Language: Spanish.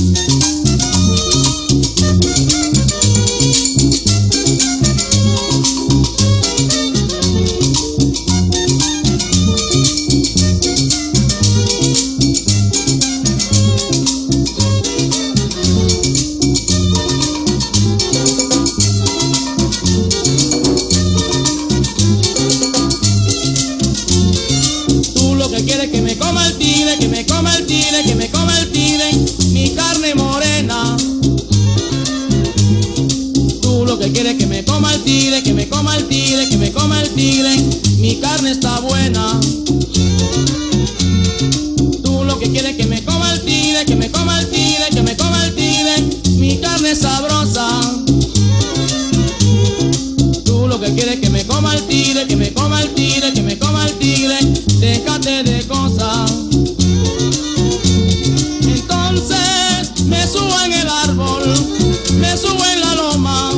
Que me coma el tigre, que me coma el tigre, que me coma el tigre, mi carne morena. Tú lo que quieres que me coma el tigre, que me coma el tigre, que me coma el tigre, mi carne está buena. Tú lo que quieres que me coma el tigre, que me coma el tigre, que me coma el tigre, mi carne es sabrosa. Tú lo que quieres que me coma el tigre, que me coma el tigre, que me coma el tigre, déjate de cosas. Entonces me subo en el árbol, me subo en la loma,